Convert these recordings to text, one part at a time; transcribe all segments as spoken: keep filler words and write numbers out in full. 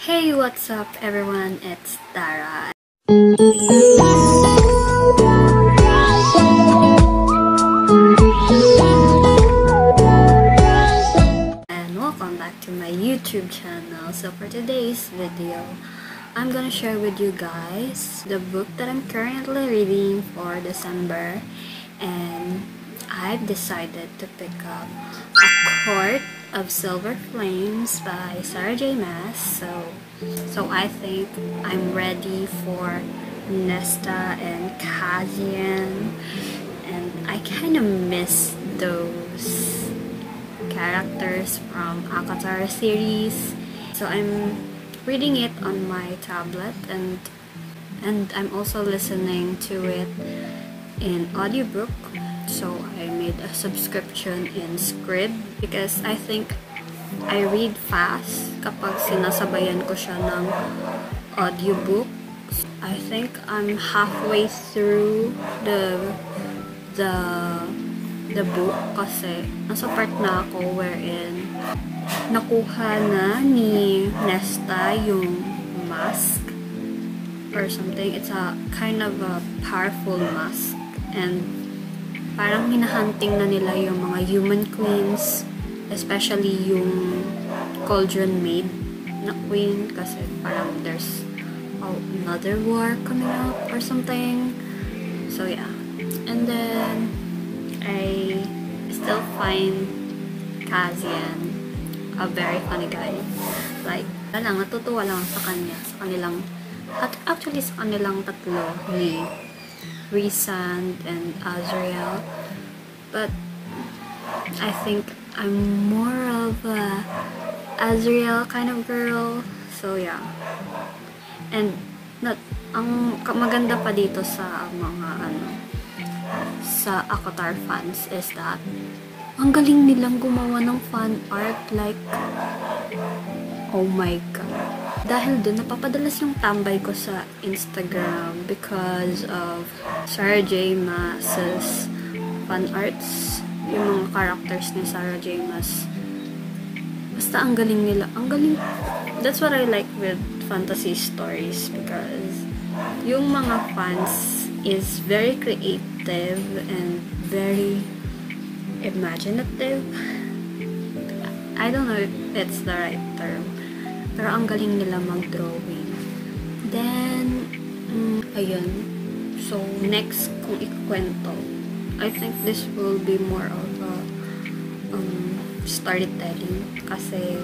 Hey, what's up everyone? It's Dara. And welcome back to my YouTube channel. So for today's video, I'm gonna share with you guys the book that I'm currently reading for December, and I've decided to pick up A Court of Silver Flames by Sarah J. Maas. So, so I think I'm ready for Nesta and Kazian, and I kind of miss those characters from Akatar series. So I'm reading it on my tablet, and and I'm also listening to it in audiobook. So I made a subscription in Scrib because I think I read fast kapag sinasabayan ko siya ng audiobook. I think I'm halfway through the the the book kasi nasa part na ako wherein nakuha na ni Nesta yung mask or something. It's a kind of a powerful mask, and parang hinahunting na nila yung mga human queens, especially yung cauldron maid na queen, kasi parang there's oh, another war coming up or something. So yeah, and then I still find Kazian a very funny guy. Like, lang, natutuwa lang sa kanya, sa kanilang, at actually sa kanilang tatlo ni Rhysand and Azriel, but I think I'm more of a Azriel kind of girl. So yeah, and not ang maganda pa dito sa mga ano sa Akatar fans is that ang galing nilang gumawa ng fan art, like oh my god. Dahil dun, napapadalas yung tambay ko sa Instagram because of Sarah J. Maas's fan arts. Yung mga characters ni Sarah J. Maas. Basta ang galing nila. Ang galing. That's what I like with fantasy stories, because yung mga fans is very creative and very imaginative. I don't know if it's the right term, pero ang galing nila mag-drawing. Then, mm, ayun. So, next kung ikukwento, I think this will be more of a um, storytelling. Kasi,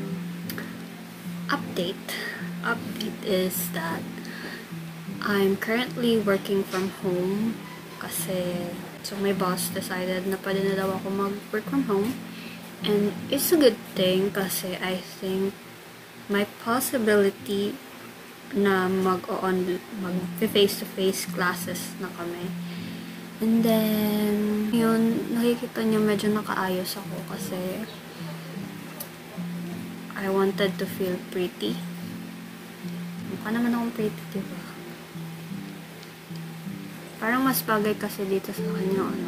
update. Update is that I'm currently working from home. Kasi, so my boss decided na pwede na daw ako mag-work from home. And it's a good thing kasi I think may possibility na mag-on, mag-face-to-face classes na kami. And then, yun, nakikita niyo medyo nakaayos ako kasi I wanted to feel pretty. Mukha naman akong pretty, diba? Parang mas bagay kasi dito sa kanya, ano,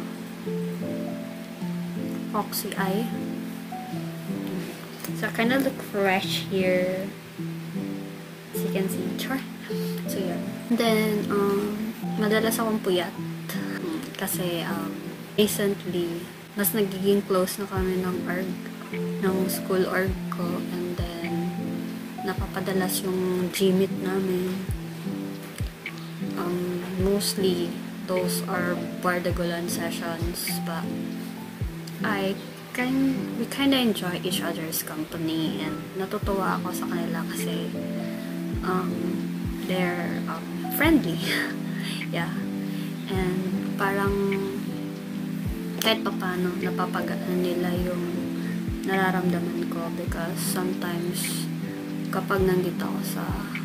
foxy eye. So I kind of look fresh here, as you can see. Char. So yeah. Then, um, madalas akong puyat. Kasi, um, recently, mas nagiging close na kami ng org, ng school org ko. And then, napapadalas yung G-meet namin. Um, mostly, those are Bardagulan sessions. But, I Kind, we kind of enjoy each other's company, and natutuwa ako sa kanila kasi um, they're um, friendly. Yeah. And parang kahit pa paano napapagaan nila yung nararamdaman ko, because sometimes kapag nandito ako sa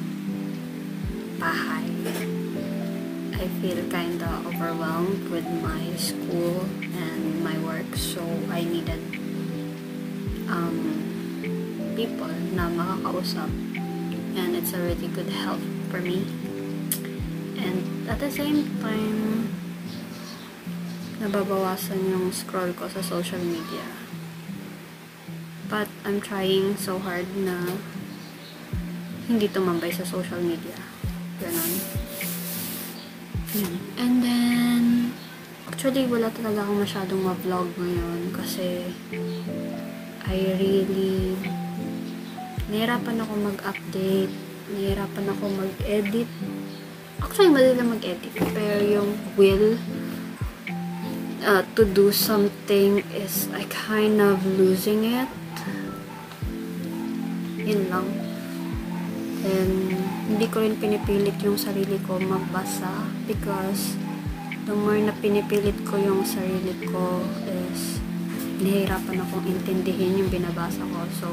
bahay, I feel kinda overwhelmed with my school and my work, so I needed um, people na makakausap, and it's a really good help for me. And at the same time, nababawasan yung scroll ko sa social media. But I'm trying so hard na hindi tumambay sa social media. Ganon. And then, actually, wala talaga akong masyadong ma-vlog ngayon kasi I really nahirapan ako mag-update, nahirapan ako mag-edit. Actually, madali lang mag-edit, pero yung will uh, to do something is I kind of losing it. Yun lang. And hindi ko rin pinipilit yung sarili ko magbasa because the more na pinipilit ko yung sarili ko is nahihirapan akong intindihin yung binabasa ko. So,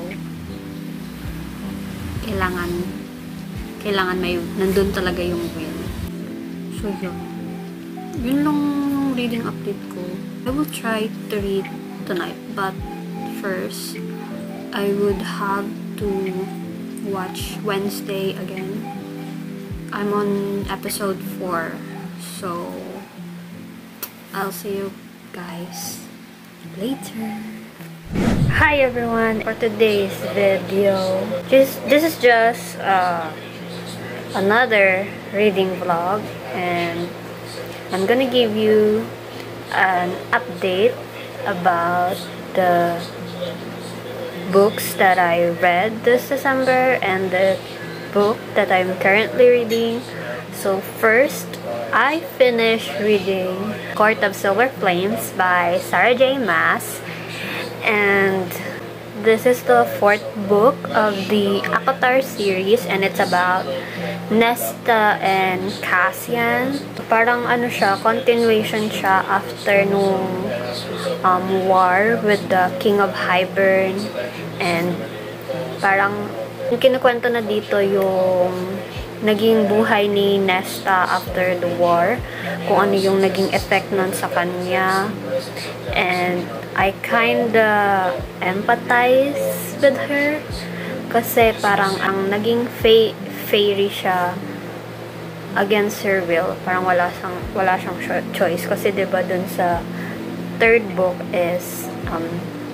kailangan kailangan may nandun talaga yung will. So, yun. Yun lang reading update ko. I will try to read tonight, but first, I would have to watch Wednesday again. I'm on episode four, so I'll see you guys later. Hi everyone, for today's video, just this is just uh, another reading vlog, and I'm gonna give you an update about the books that I read this December and the book that I'm currently reading. So first, I finished reading Court of Silver Flames by Sarah J. Maas, and this is the fourth book of the Avatar series, and it's about Nesta and Cassian. Parang ano siya, continuation siya after nung um, war with the King of Hybern, and parang yung kinukwento na dito yung naging buhay ni Nesta after the war, kung ano yung naging effect nun sa kanya, and I kinda empathize with her kasi parang ang naging fa fairy siya against her will, parang wala siyang, wala siyang choice kasi diba dun sa third book is um,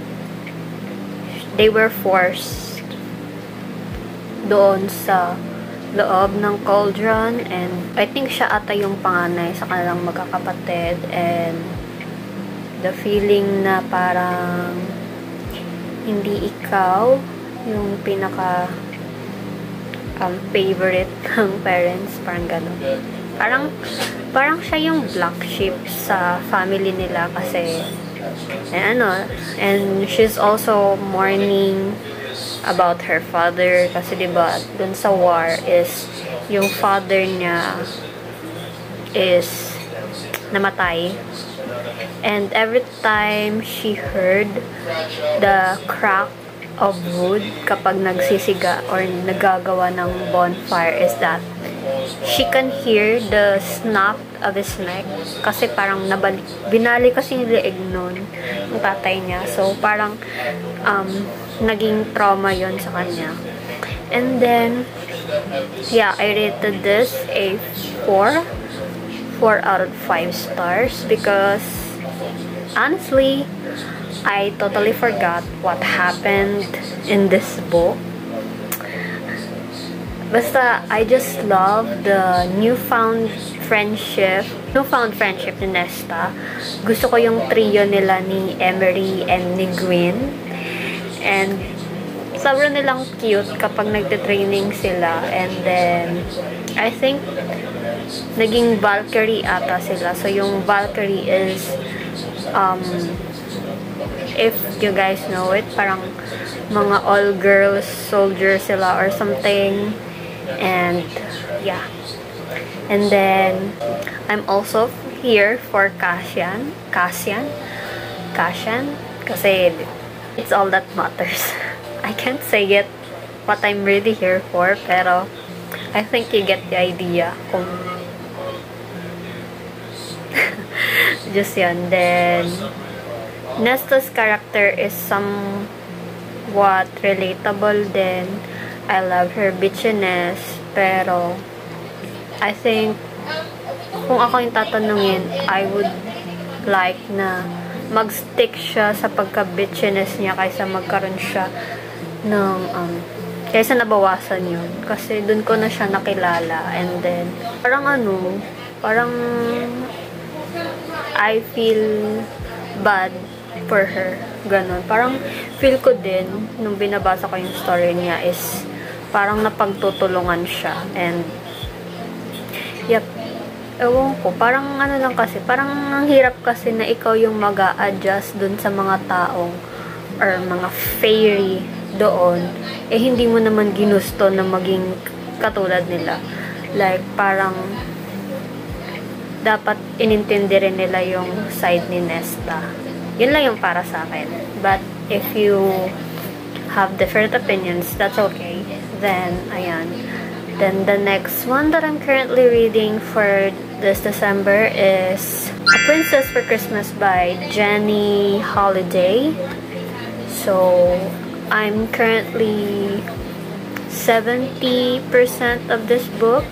they were forced doon sa loob ng cauldron, and I think siya ata yung panganay sa kanilang magkakapatid, and the feeling na parang hindi ikaw yung pinaka um, favorite ng parents, parang gano'n. Parang, parang siya yung black sheep sa family nila kasi, and ano, and she's also mourning about her father kasi diba dun sa war is yung father niya is namatay, and every time she heard the crack of wood kapag nagsisiga or nagagawa ng bonfire is that she can hear the snap of his neck kasi parang nabalik, binali kasi yung leeg nun yung tatay niya, so parang um, naging trauma yon sa kanya. And then yeah, I rated this a four four out of five stars because honestly I totally forgot what happened in this book. Basta, I just love the newfound friendship, newfound friendship ni Nesta. Gusto ko yung trio nila ni Emery and ni Gwyn. And, sobrang nilang cute kapag nagte-training sila. And then, I think, naging Valkyrie ata sila. So, yung Valkyrie is, um, if you guys know it, parang mga all-girls soldier sila or something. And yeah, and then I'm also here for Cassian Cassian Cassian kasi it's all that matters. I can't say it what I'm really here for, pero I think you get the idea kung just yun. Then Nesta's character is somewhat relatable din. I love her bitchiness, pero I think kung ako yung tatanungin, I would like na mag-stick siya sa pagka-bitchiness niya kaysa magkaroon siya ng um, Kaysa nabawasan yun. Kasi dun ko na siya nakilala. And then, parang ano, parang I feel bad for her. Ganon. Parang feel ko din, nung binabasa ko yung story niya is, parang napagtutulungan siya. And, yep. Ewan ko. Parang ano lang kasi, parang ang hirap kasi na ikaw yung mag-a-adjust dun sa mga taong or mga fairy doon, eh hindi mo naman ginusto na maging katulad nila. Like, parang dapat inintindi rin nila yung side ni Nesta. Yun lang yung para sa akin. But, if you have different opinions, that's okay. Then, ayan. Then, the next one that I'm currently reading for this December is A Princess for Christmas by Jenny Holiday. So, I'm currently seventy percent of this book.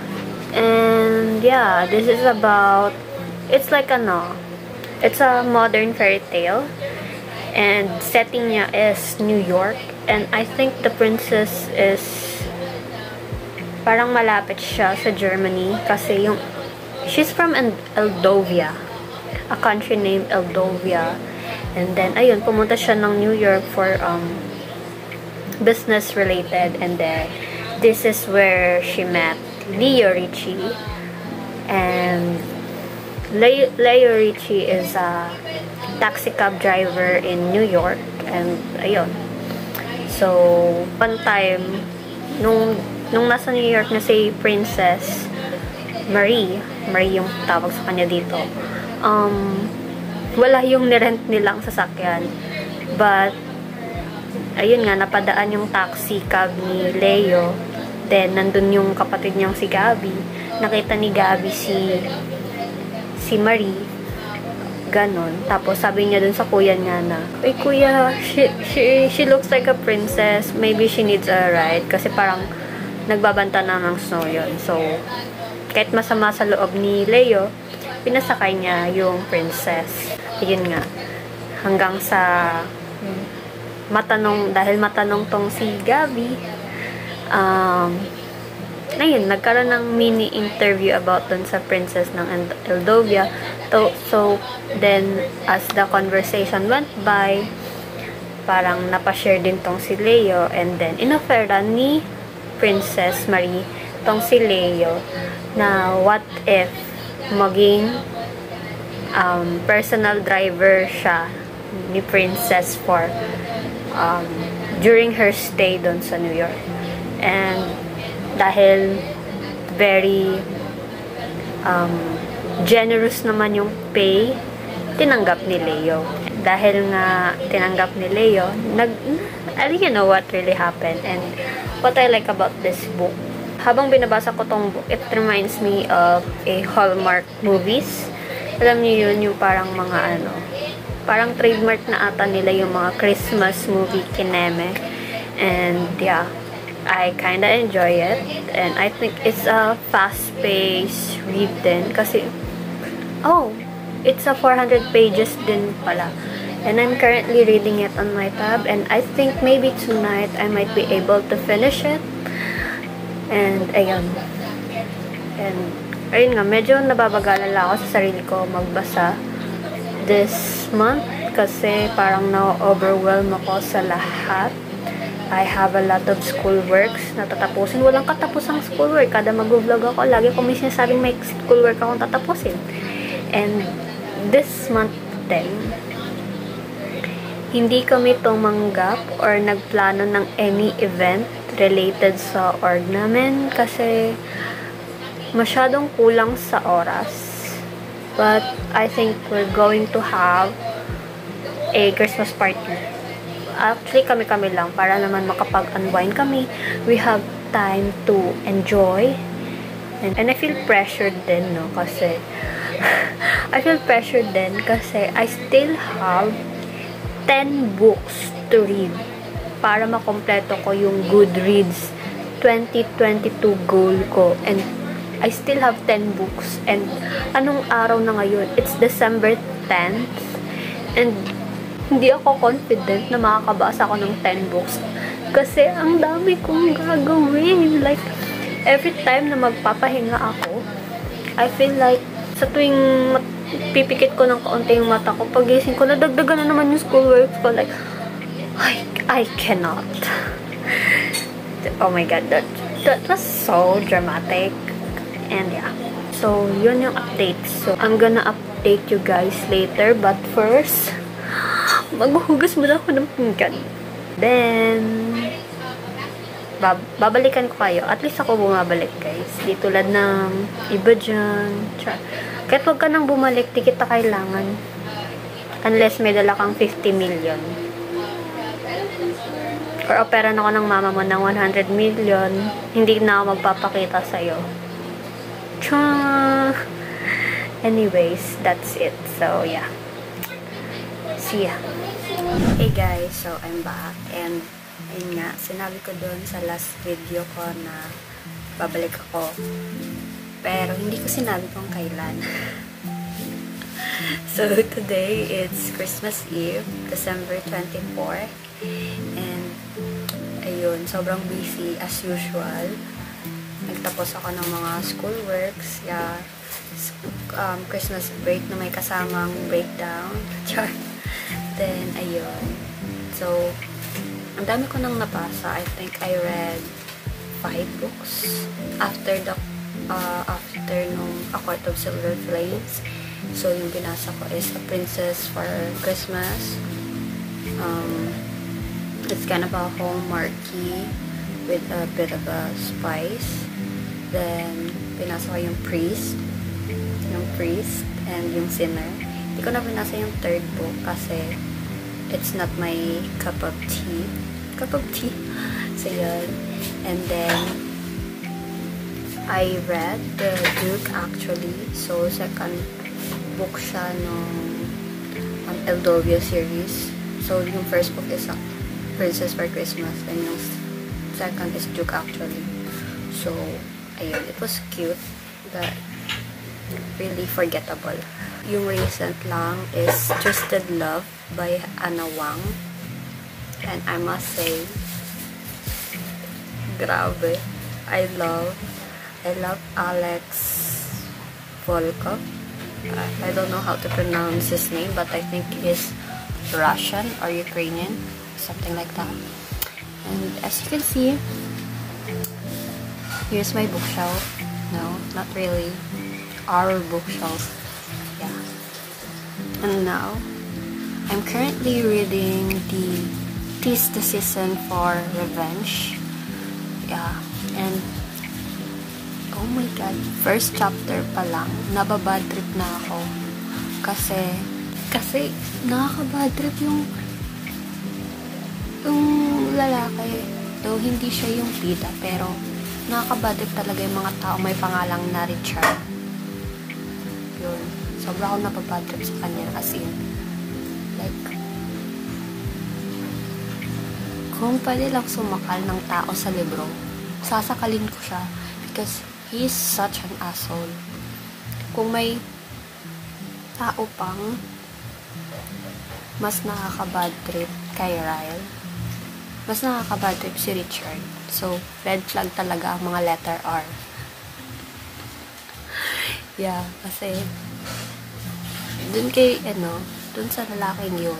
And yeah, this is about, it's like ano, it's a modern fairy tale. And setting niya is New York. And I think the princess is, parang malapit siya sa Germany. Kasi yung, she's from Eldovia. A country named Eldovia. And then, ayun, pumunta siya ng New York for um, business related. And then, this is where she met Leo Ricci. And Le Leo Ricci is a taxi cab driver in New York. And, ayun. So, one time, nung, nung nasa New York na si Princess Marie, Marie yung tawag sa kanya dito, um, wala yung nirent nilang sasakyan. But, ayun nga, napadaan yung taxi cab ni Leo. Then, nandun yung kapatid niyang si Gabi. Nakita ni Gabi si si Marie. Ganon. Tapos, sabi niya dun sa kuya niya na, "Ay, kuya, she, she, she looks like a princess. Maybe she needs a ride." Kasi parang, nagbabanta na ng snow yun. So, kahit masama sa loob ni Leo, pinasakay niya yung princess. Yun nga. Hanggang sa matanong, dahil matanong tong si Gabi, um, ayun, nagkaroon ng mini interview about dun sa princess ng Eldovia. So, so, then, as the conversation went by, parang napashare din tong si Leo, and then, inofferan ni Princess Marie tong si Leo na what if maging um, personal driver siya ni Princess for um, during her stay doon sa New York. And dahil very um, generous naman yung pay, tinanggap ni Leo. Dahil nga tinanggap ni Leo, nag, you know what really happened. And what I like about this book, habang binabasa ko tong book, it reminds me of a Hallmark movies. Alam niyo yun, yung parang mga ano, parang trademark na ata nila yung mga Christmas movie kineme. And yeah, I kinda enjoy it. And I think it's a fast-paced read din. Kasi, oh, it's a four hundred pages din pala. And I'm currently reading it on my tab. And I think maybe tonight I might be able to finish it. And, ayun. And, ayun nga, medyo nababagalala ako sa sarili ko magbasa this month. Kasi parang na-overwhelm ako sa lahat. I have a lot of schoolworks na tatapusin. Walang katapusang schoolwork. Kada mag-vlog ako, lagi ko may sinasabing may schoolwork akong tatapusin. And, this month din, hindi kami tumanggap or nagplano ng any event related sa org namin kasi masyadong kulang sa oras. But I think we're going to have a Christmas party. Actually, kami-kami lang para naman makapag-unwind kami. We have time to enjoy. And, and I feel pressured din, no? Kasi I feel pressured din kasi I still have ten books to read para makompleto ko yung Goodreads twenty twenty-two goal ko. And I still have ten books. And anong araw na ngayon? It's December tenth. And hindi ako confident na makakabasa ako ng ten books. Kasi ang dami kong gagawin. Like, every time na magpapahinga ako, I feel like sa tuwing pipikit ko ng kaunti yung mata ko, pagising ko, nadagdagan na naman yung schoolwork ko. Like, I, I cannot. Oh my god, that, that was so dramatic. And yeah. So, yun yung update. So, I'm gonna update you guys later. But first, maghuhugas muna ako ng pinggan. Then, bab babalikan ko kayo. At least ako bumabalik, guys. Di tulad ng iba dyan. Char. Kahit wag ka nang bumalik, di kita kailangan. Unless may dala kang fifty million. Or operan ako ng mama mo ng one hundred million, hindi na ako magpapakita sa'yo. Char. Anyways, that's it. So, yeah. See ya. Hey guys, so I'm back. And, ayun nga, sinabi ko doon sa last video ko na babalik ako. Pero, hindi ko sinabi kung kailan. So, today, it's Christmas Eve, December twenty-fourth. And, ayun, sobrang busy as usual. Nagtapos ako ng mga schoolworks. Yeah. Um, Christmas break na may kasamang breakdown. Char. Then, ayun. So, ang dami ko nang napasa. I think I read five books after the uh, after nung A Court of Silver Flames. So, yung binasa ko is A Princess for Christmas. Um, it's kind of a hallmarky with a bit of a spice. Then, binasa ko yung Priest. Yung Priest and yung Sinner. Hindi ko na binasa yung third book kasi it's not my cup of tea. Cup of tea. So, yun. And then, I read The Duke actually. So, second book siya nung um, Eldovia series. So, yung first book is uh, Princess for Christmas. And yung second is Duke actually. So, ayun. It was cute. But, really forgettable. Yung recent lang is Twisted Love by Anna Wang. And I must say, grabe. I love, I love Alex Volkov. Uh, I don't know how to pronounce his name, but I think he's Russian or Ukrainian, something like that. And as you can see, here's my bookshelf. No, not really. Our bookshelf. Yeah. And now, I'm currently reading the Tis the Season for Revenge. Yeah. And, oh my god, first chapter pa lang, nababad trip na ako. Kasi, kasi, nakakabad trip yung, yung lalaki. Though, hindi siya yung bida, pero, nakakabad trip talaga yung mga tao may pangalang na Richard. Yun. Sobra ako napabad trip sa kanya. As in, like, kung pwede lang sumakal ng tao sa libro, sasakalin ko siya because he is such an asshole. Kung may tao pang mas nakaka-bad trip kay Ryle, mas nakaka-bad trip si Richard. So, red flag talaga ang mga letter R. Yeah, kasi dun kay, ano, dun sa lalaking yun,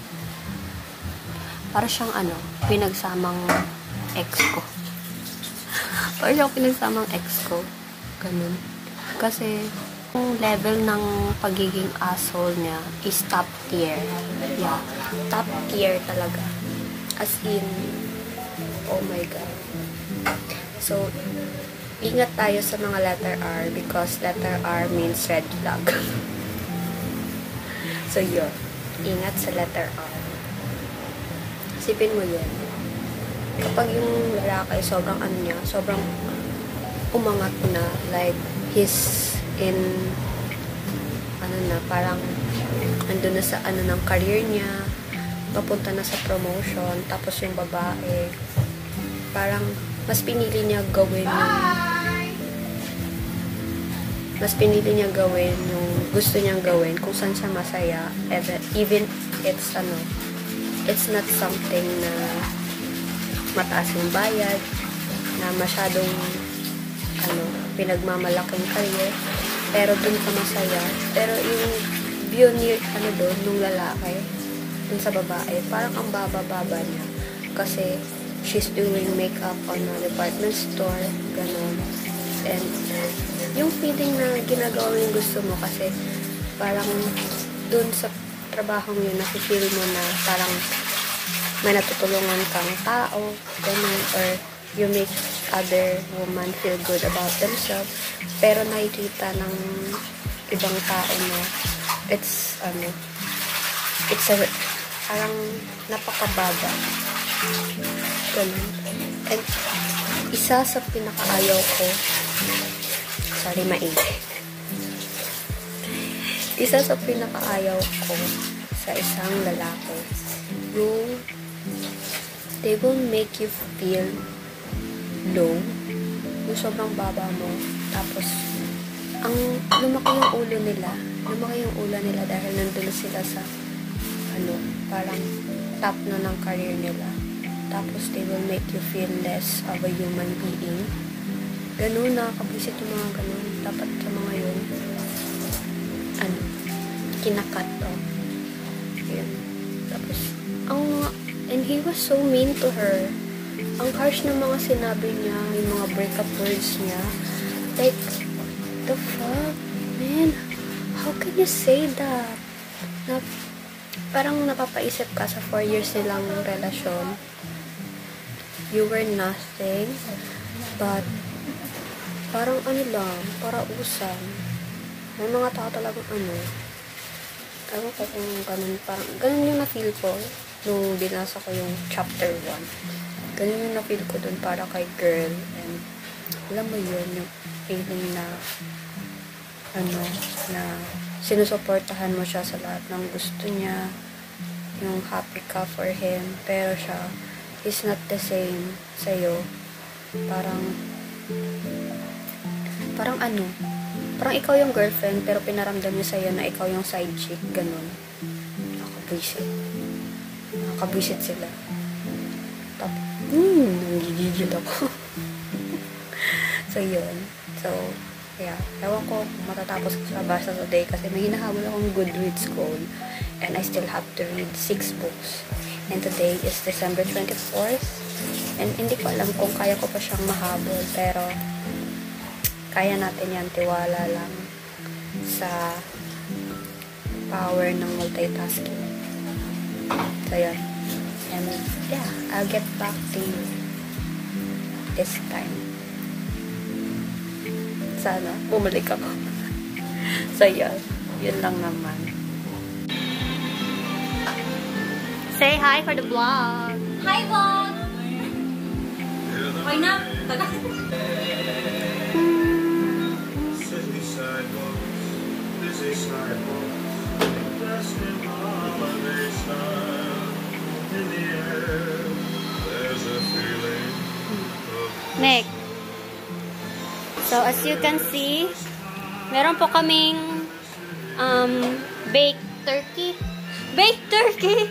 para siyang, ano, pinagsamang ex ko. Para siyang pinagsamang ex ko. Ganun. Kasi, yung level ng pagiging asshole niya is top tier. Yeah. Top tier talaga. As in, oh my God. So, ingat tayo sa mga letter R because letter R means red flag. So, yun. Ingat sa letter R. Isipin mo yun. Kapag yung lalaki, sobrang ano niya, sobrang umangat na, like, he's in, ano na, parang, ando na sa, ano, ng career niya, papunta na sa promotion, tapos yung babae, parang, mas pinili niya gawin yung, mas pinili niya gawin yung gusto niyang gawin, kung saan siya masaya, even, even it's, ano, it's not something na mataas yung bayad, na masyadong ano, pinagmamalaking career, pero dun ka masaya. Pero yung view niya, ano dun, nung lalaki, dun sa babae, parang ang baba-baba niya. Kasi, she's doing makeup on a department store, ganun. And, yung feeling na ginagawa mo yung gusto mo, kasi, parang, dun sa trabahong yun, nafe-feel mo na parang may natutulungan kang tao, ganun, or you make other women feel good about themselves, pero nakikita ng ibang tao na it's, ano, it's a, parang napakababa. Ganun. And, isa sa pinakaayaw ko, sorry, maingay. Isa sa pinakaayaw ko sa isang lalaki, yung they will make you feel low, yung sobrang baba mo, tapos ang lumaki yung ulo nila, lumaki yung ulo nila dahil nandun sila sa ano, parang top na ng career nila, tapos they will make you feel less of a human being. Ganun, nakakabisit yung mga ganun. Dapat sa mga yun, ano, kinakat to. Yun. Tapos, ang, and he was so mean to her. Ang harsh ng mga sinabi niya, yung mga breakup words niya. Like, the fuck? Man, how can you say that? Na, parang napapaisip ka sa four years nilang relasyon. You were nothing, but parang ano lang, para usan. May mga tao talagang ano, ewan ko kung ganun, parang, ganun yung na-feel ko nung binasa ko yung chapter one. Ganun yung na-feel ko dun para kay girl. And, alam mo yun, yung feeling na, ano, na sinusuportahan mo siya sa lahat ng gusto niya, yung happy ka for him, pero siya, is not the same sa'yo. Parang, parang ano, parang ikaw yung girlfriend, pero pinaramdam niya sa'yo na ikaw yung side chick, ganun. Nakabwisit. Nakabwisit sila. Tapos, hmm, nanggigigil ako. So, yun. So, yeah. Ewan ko kung matatapos ko sa basa today kasi may hinahabol akong Goodreads goal and I still have to read six books. And today is December twenty-fourth. And hindi ko alam kung kaya ko pa siyang mahabol, pero kaya natin yan, tiwala lang sa power ng multitasking. So, yun. And, yeah, I'll get back to you this time. Sana, bumalik ako. So, yun. Yun lang naman. Say hi for the vlog. Hi, vlog! Okay na? Taga. Nick. So, as you can see, meron po kaming um, baked turkey. Baked turkey!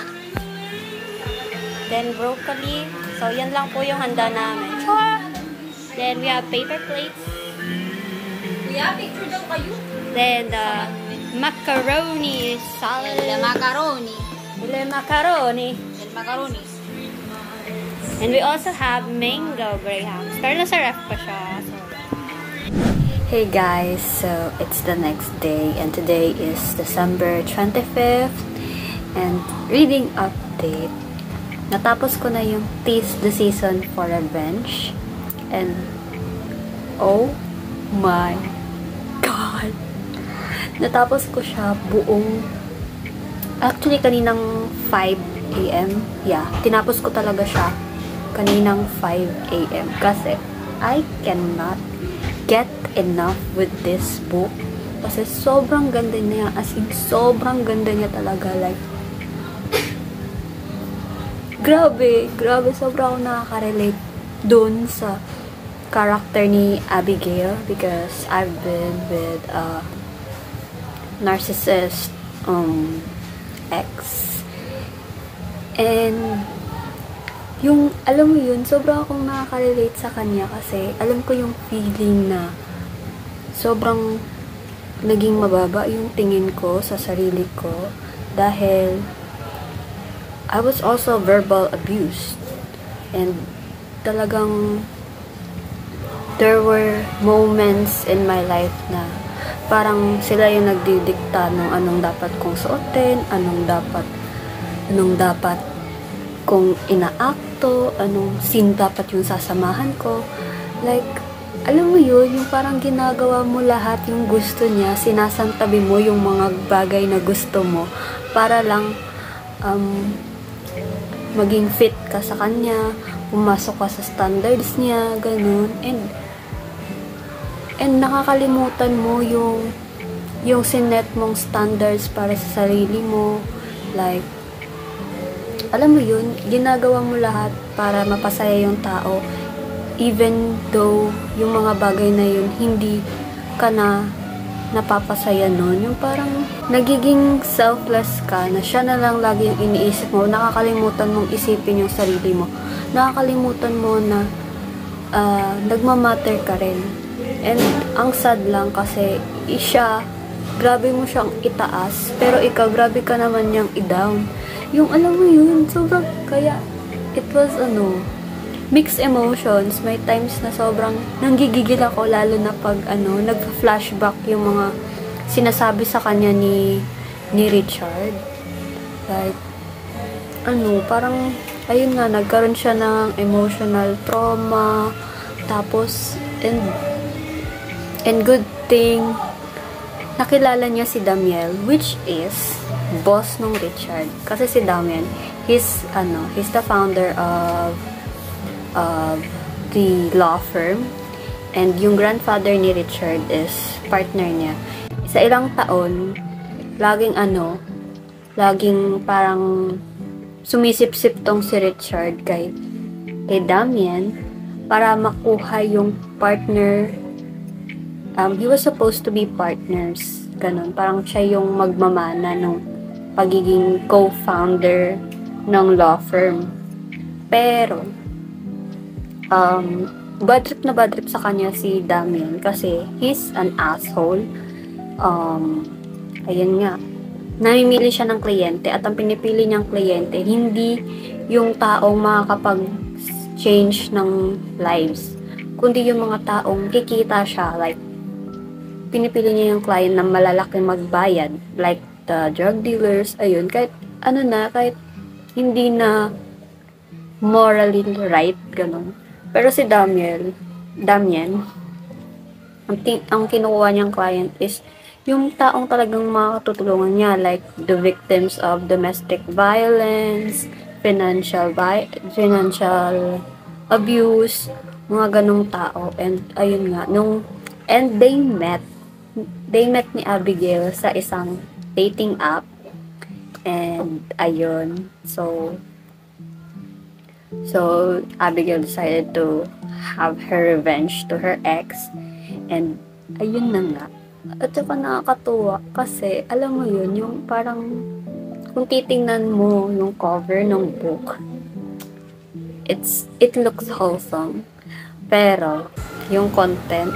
Then, broccoli. So, yan lang po yung handa namin. Chua! Then, we have paper plates. Kuya, picture daw kayo. Then, the macaroni salad. El macaroni. Le macaroni. El macaroni. And we also have mango grahams. Pero nasa ref pa siya. So. Hey guys, so it's the next day and today is December twenty-fifth and reading update. Natapos ko na yung Tis the Season for Revenge and oh my god, natapos ko siya buong, actually kaninang five A M yeah, tinapos ko talaga siya kaninang five A M kasi I cannot get enough with this book kasi sobrang ganda niya, as in sobrang ganda niya talaga, like grabe, grabe, sobrang ako nakaka-relate dun sa character ni Abigail because I've been with a narcissist um, ex And, yung, alam mo yun, sobrang akong nakaka-relate sa kanya kasi alam ko yung feeling na sobrang naging mababa yung tingin ko sa sarili ko dahil I was also verbal abused. And talagang there were moments in my life na parang sila yung nagdidikta ng anong dapat kong suotin, anong dapat anong dapat kong inaakto, anong scene dapat yung sasamahan ko. Like, alam mo yun, yung parang ginagawa mo lahat yung gusto niya, sinasantabi mo yung mga bagay na gusto mo para lang um, maging fit ka sa kanya, pumasok ka sa standards niya, ganun. And, and nakakalimutan mo yung yung sinet mong standards para sa sarili mo. Like, alam mo yun, ginagawa mo lahat para mapasaya yung tao, even though yung mga bagay na yun, hindi ka na napapasaya nun. Yung parang nagiging selfless ka, na siya na lang lagi yung iniisip mo, nakakalimutan mong isipin yung sarili mo, nakakalimutan mo na uh, nagmamatter ka rin. And ang sad lang kasi siya, grabe mo siyang itaas, pero ikaw, grabe ka naman niyang i-down. Yung alam mo yun, sobrang, kaya, it was, ano, mixed emotions. May times na sobrang nanggigigil ako, lalo na pag, ano, nag-flashback yung mga sinasabi sa kanya ni, ni Richard. Like, ano, parang, ayun nga, nagkaroon siya ng emotional trauma, tapos, and, and good thing, nakilala niya si Damiel, which is boss nung Richard. Kasi si Damian, he's, ano, he's the founder of, of the law firm. And yung grandfather ni Richard is partner niya. Sa ilang taon, laging, ano, laging parang sumisip-sip tong si Richard kay, kay Damian para makuha yung partner. Um, he was supposed to be partners. Ganun. Parang siya yung magmamana ng pagiging co-founder ng law firm. Pero, um, bad trip na bad trip sa kanya si Damian kasi he's an asshole. Um, ayun nga. Namimili siya ng kliyente at ang pinipili niyang kliyente, hindi yung taong makakapag-change ng lives, kundi yung mga taong kikita siya. Like, pinipili niya yung client na malalaki magbayad. Like, the drug dealers, ayun, kahit ano na, kahit hindi na morally right, ganun. Pero si Damiel, Damian, ang, ang kinukuha niyang client is yung taong talagang makakatutulungan niya, like the victims of domestic violence, financial vi- financial abuse, mga ganung tao. And ayun nga, nung, and they met, they met ni Abigail sa isang dating app. And ayun, so so Abigail decided to have her revenge to her ex. And ayun na nga, at saka nakakatuwa kasi alam mo yun, yung parang kung titingnan mo yung cover ng book, it's it looks wholesome, pero yung content,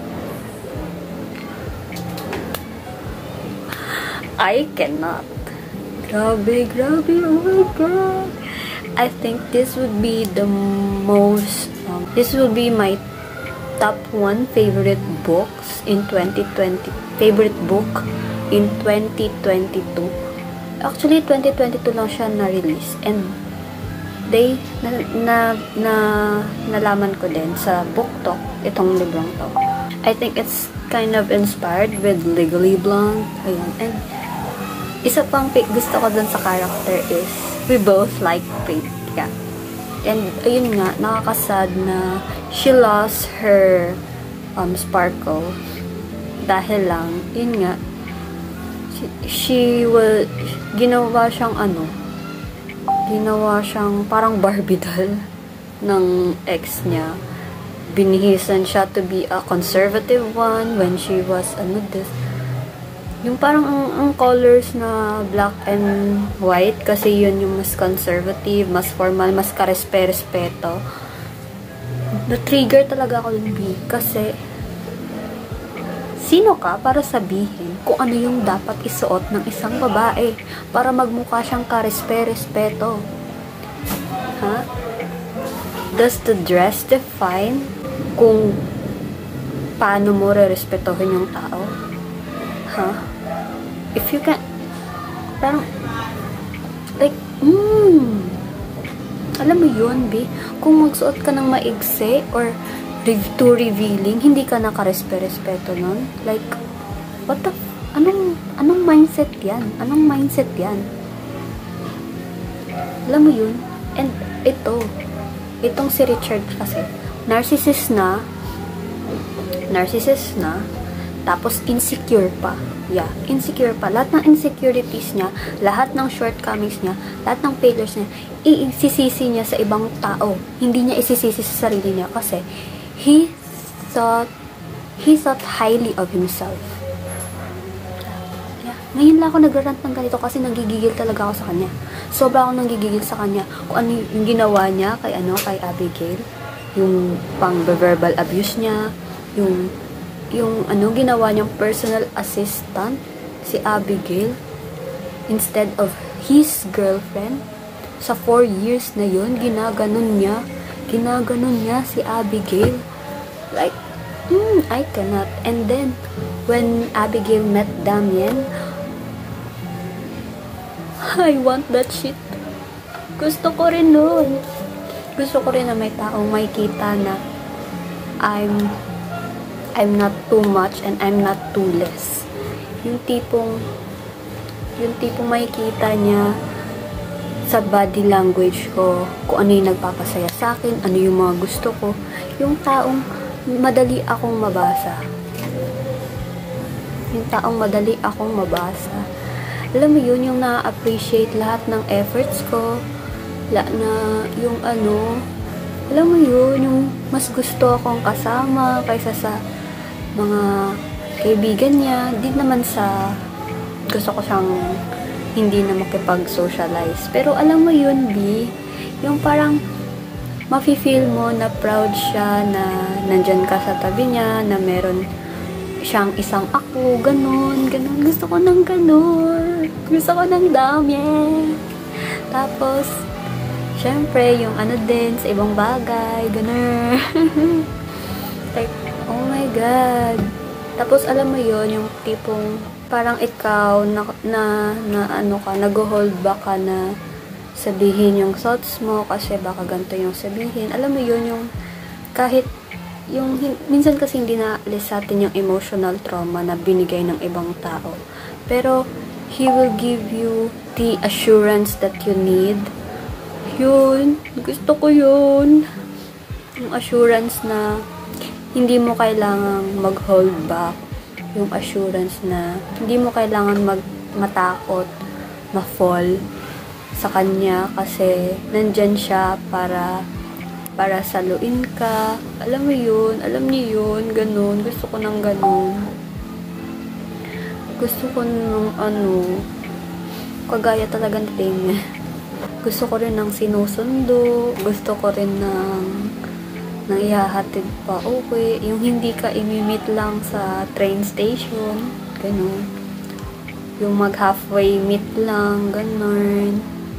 I cannot. Grabe, grabe, oh my god. I think this would be the most, um, this will be my top one favorite books in twenty twenty, favorite book in twenty twenty-two. Actually, twenty twenty-two lang siya na-release. And they, na, na, na, nalaman ko din sa book talk, itong librong to. I think it's kind of inspired with Legally Blonde. Ayun. And isa pang gusto ko dun sa character is we both like pink. Yeah. And ayun nga, nakakasad na she lost her um, sparkle dahil lang, yun nga, she, she will, ginawa siyang ano, ginawa siyang parang Barbie doll ng ex niya. Binihisan siya to be a conservative one when she was, ano this, Yung parang ang, ang colors na black and white kasi yun yung mas conservative, mas formal, mas karespe-respeto. Na-trigger talaga ako dun, B. Kasi sino ka para sabihin kung ano yung dapat isuot ng isang babae para magmukha siyang karespe-respeto? Ha? Does the dress define kung paano mo re-respetohin yung tao? Ha? If you can, parang, like, hmm, alam mo yun, B, kung magsuot ka ng maigse or too revealing, hindi ka nakarespe-respeto nun. Like, what the, anong, anong mindset yan? Anong mindset yan? Alam mo yun? And, ito, itong si Richard kasi, narcissist na, narcissist na, tapos insecure pa. Yeah, insecure pa. Lahat ng insecurities niya, lahat ng shortcomings niya, lahat ng failures niya, iisisisi niya sa ibang tao. Hindi niya isisisi sa sarili niya kasi he thought he thought highly of himself. Yeah. Ngayon lang ako nagrarant ng ganito kasi nanggigigil talaga ako sa kanya. Sobra ako nanggigigil sa kanya kung ano yung ginawa niya kay ano, kay Abigail. Yung pang-verbal abuse niya, yung yung ano ginawa niyang personal assistant si Abigail instead of his girlfriend. Sa four years na yun, ginaganon niya ginaganon niya si Abigail. Like, hmm, I cannot. And then when Abigail met Damien, I want that shit. Gusto ko rin nun. Gusto ko rin na may taong may kita na I'm I'm not too much and I'm not too less. Yung tipong yung tipong makikita niya sa body language ko kung ano yung nagpapasaya sa akin, ano yung mga gusto ko. Yung taong madali akong mabasa. Yung taong madali akong mabasa. Alam mo yun, yung na-appreciate lahat ng efforts ko. La, na yung ano, alam mo yun, yung mas gusto akong kasama kaysa sa mga kaibigan niya. Di naman sa gusto ko siyang hindi na makipag-socialize. Pero alam mo yun, B, yung parang mafe-feel mo na proud siya na nandyan ka sa tabi niya, na meron siyang isang ako, ganun, ganun. Gusto ko ng ganun. Gusto ko ng dami. Tapos, syempre, yung ano din, sa ibang bagay, ganun. Like, oh my God. Tapos, alam mo yun, yung tipong parang ikaw, na, na, na ano ka, nag-hold back ka na sabihin yung thoughts mo kasi baka ganito yung sabihin. Alam mo yun, yung kahit, yung, minsan kasi hindi na alis sa atin yung emotional trauma na binigay ng ibang tao. Pero, he will give you the assurance that you need. Yun, gusto ko yun. Yung assurance na hindi mo kailangang mag-hold back. Yung assurance na hindi mo kailangan mag matakot, ma-fall sa kanya kasi nandyan siya para para saluin ka. Alam mo yun, alam niyo yun, ganun. Gusto ko ng ganun. Gusto ko ng ano, kagaya talaga ng Damien. Gusto ko rin ng sinusundo. Gusto ko rin ng nang ihahatid pa uwi. Yung hindi ka imimit lang sa train station. Ganun. Yung mag-halfway meet lang. Ganun.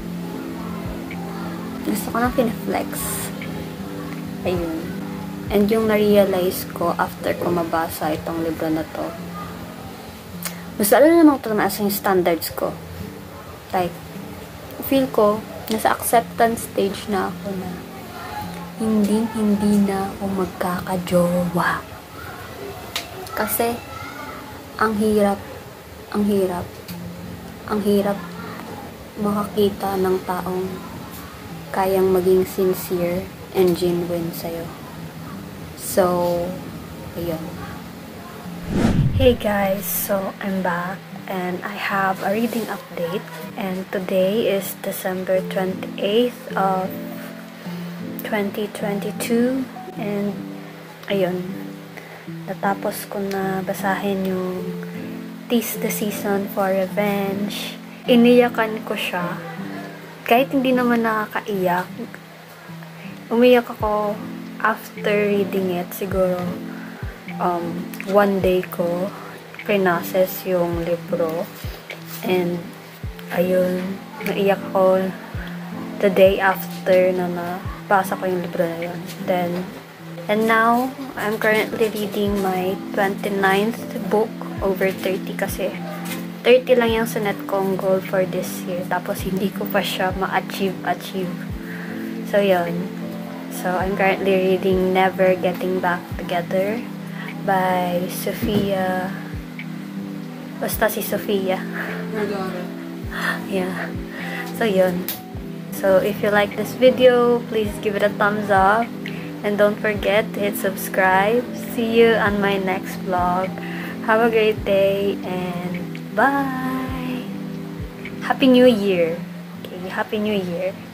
Gusto ko nang pinaflex. Ayun. And yung na-realize ko after ko mabasa itong libro na to, mas lalo namang tumaas yung standards ko. Like, feel ko, nasa acceptance stage na ako na hindi, hindi na ako magkakajowa. Kasi, ang hirap, ang hirap, ang hirap makakita ng taong kayang maging sincere and genuine sa'yo. So, ayun. Hey guys, so I'm back and I have a reading update, and today is December twenty-eighth of twenty twenty-two, and ayun, natapos ko na basahin yung 'Tis the Season for Revenge. Iniyakan ko siya. Kahit hindi naman nakakaiyak, umiyak ako after reading it. Siguro, um, one day ko prinoses yung libro. And, ayun, naiyak ako the day after na nabasa ko yung libro na yun. Then, and now, I'm currently reading my twenty-ninth book, over thirty kasi. thirty lang yung sinet kong goal for this year. Tapos, hindi ko pa siya ma-achieve, achieve. So, yun. So, I'm currently reading Never Getting Back Together by Sophia. Basta si Sophia. Yeah. So, yun. So, if you like this video, please give it a thumbs up. And don't forget to hit subscribe. See you on my next vlog. Have a great day and bye! Happy New Year! Okay, Happy New Year!